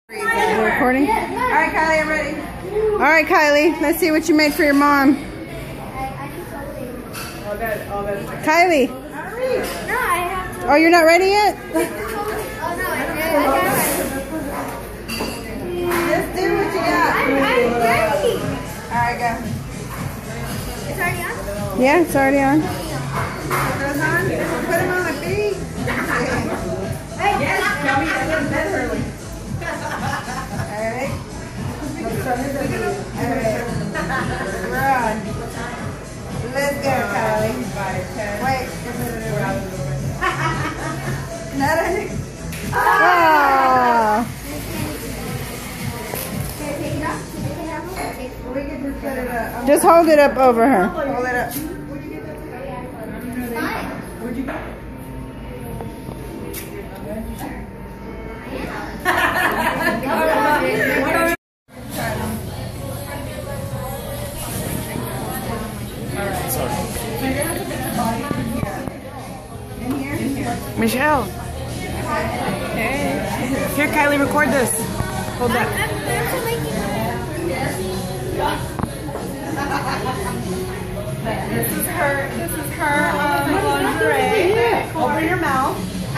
We're recording? All right, Kylie, I'm ready. All right, Kylie, let's see what you made for your mom. Kylie. Oh, you're not ready yet? Let's do what you got. I'm ready. All right, go. It's already on? Yeah, it's already on. Goes on. Put him on my feet. Yes, tell me I went to bed early. All right. All right. We're on. Let's go, Kylie. Wait. Not on it. Wow. We can just put it up. Just hold it up over her. Hold it up. Where'd you go? Michelle. Hey. Here, Kylie, record this. Hold that. This is her lingerie. Open your mouth.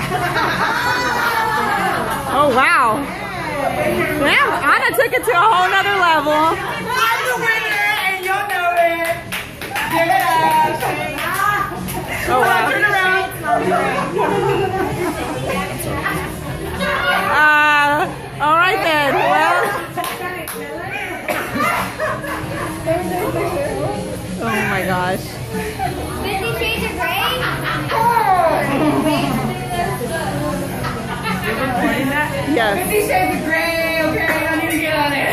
Oh, wow. Damn, Anna took it to a whole nother level. I'm the winner, and you'll know it. Give it up. Oh, wow. Turn around. All right then. Well. Oh my gosh. 50 Shades of Grey? Yes. 50 Shades of Grey. Okay, I need to get on it.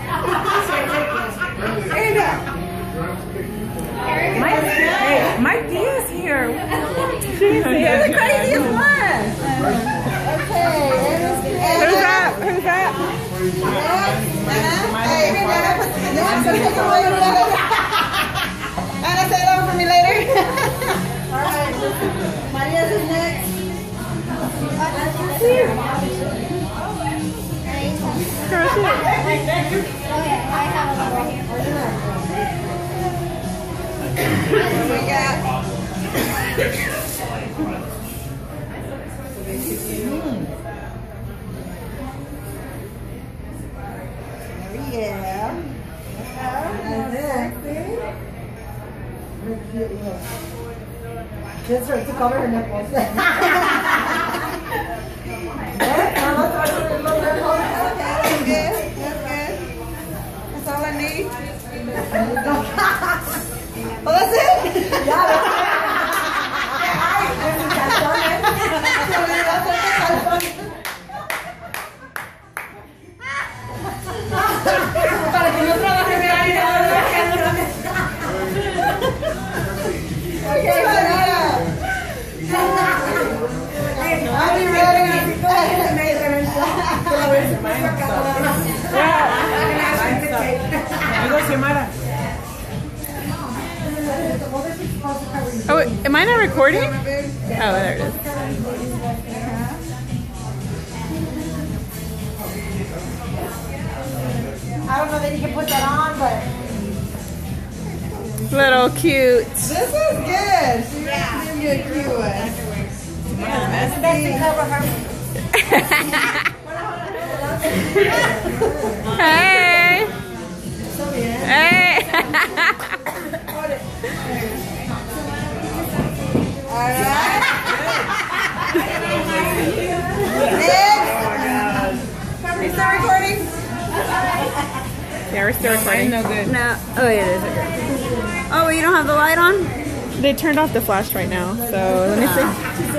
Stand up. Mike D is here. You're the craziest one. Who's that? Who's that? Anna, say it over for me later. All right. Maria's is next. We got. Yeah. This hurts to cover her nipples. Okay, that's good. That's good. That's all I need. Well, that's it. Yeah. Para que no trabaje de ahí. Okay, I'll be ready. Oh, am I not recording? Oh, there it is. I don't know that you can put that on, but Little cute. this is good. She's giving you a cute one. That's the best to cover her. Hey. Hey. All right. Next. You still recording? Yeah, we're still recording. No. Oh, yeah, it is. Okay. Oh, you don't have the light on? They turned off the flash right now, so let me see.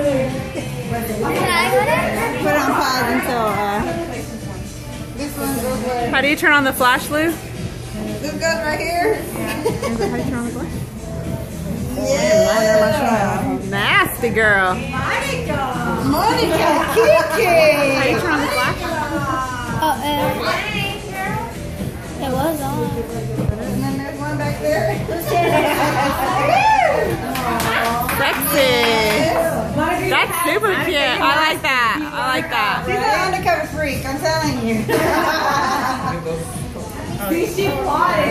Put it on pause until this one goes where? How do you turn on the flash, Lou? This goes right here. Is that how you turn on the flash? Yeah. Nasty girl. Monica How do Kiki. you turn on the flash? It was on. And then there's one back there. Sexy. That's super cute. I like that. I like that. She's an undercover freak. I'm telling telling you. See, she plotted.